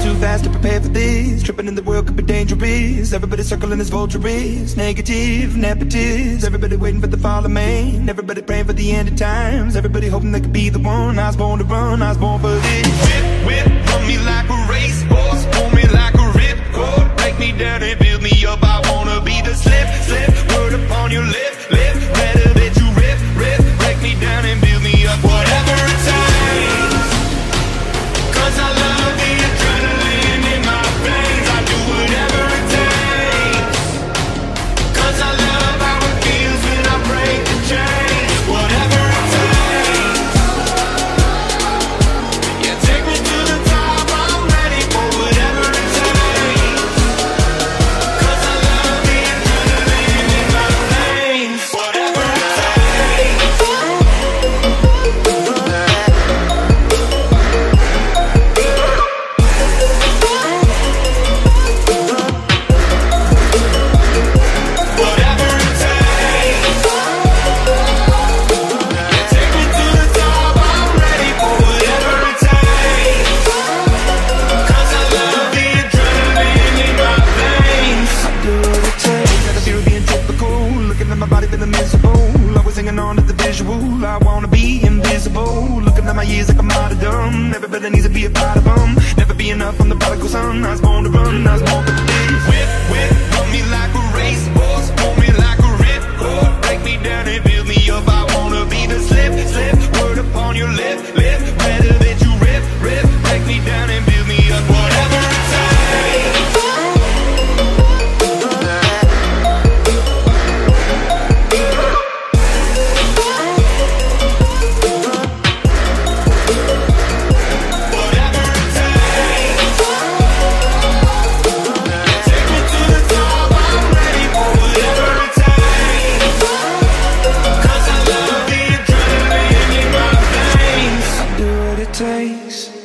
too fast to prepare for this. Tripping in the world could be dangerous. Everybody circling as vultures. Negative, nepotist. Everybody waiting for the fall of man. Everybody praying for the end of times. Everybody hoping they could be the one. I was born to run, I was born for this. Whip, run me like a racehorse. Pull me like a ripcord. Break me down and build me up. I wanna be the slip, word upon your lip. Better that you rip, break me down and build me up. Whatever it takes, 'cause I love the adrenaline in my veins. I do whatever it takes, 'cause I love how it feels when I break the chains. Whatever it takes, yeah, take me to the top. I'm ready for whatever it takes, 'cause I love the adrenaline in my veins. Whatever it takes. I wanna be invisible. Looking at my years like I'm martyrdom. Everybody needs to be a part of them. Never be enough on the prodigal son. I was born to run, I was born for this. Whip, run me like a racehorse. Pull me like a ripcord. Break me down and build me up. I wanna be the slip, word upon your lip. Better that you rip, break me down and build me up. Whatever it takes. Takes